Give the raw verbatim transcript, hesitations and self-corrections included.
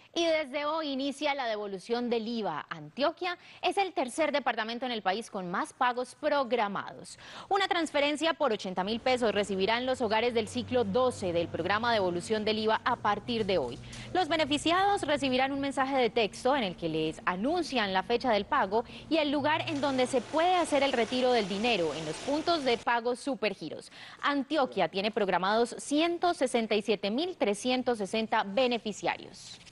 Y desde hoy inicia la devolución del I V A. Antioquia es el tercer departamento en el país con más pagos programados. Una transferencia por ochenta mil pesos recibirán los hogares del ciclo doce del programa de devolución del I V A a partir de hoy. Los beneficiados recibirán un mensaje de texto en el que les anuncian la fecha del pago y el lugar en donde se puede hacer el retiro del dinero en los puntos de pago Supergiros. Antioquia tiene programados ciento sesenta y siete mil trescientos sesenta beneficiarios.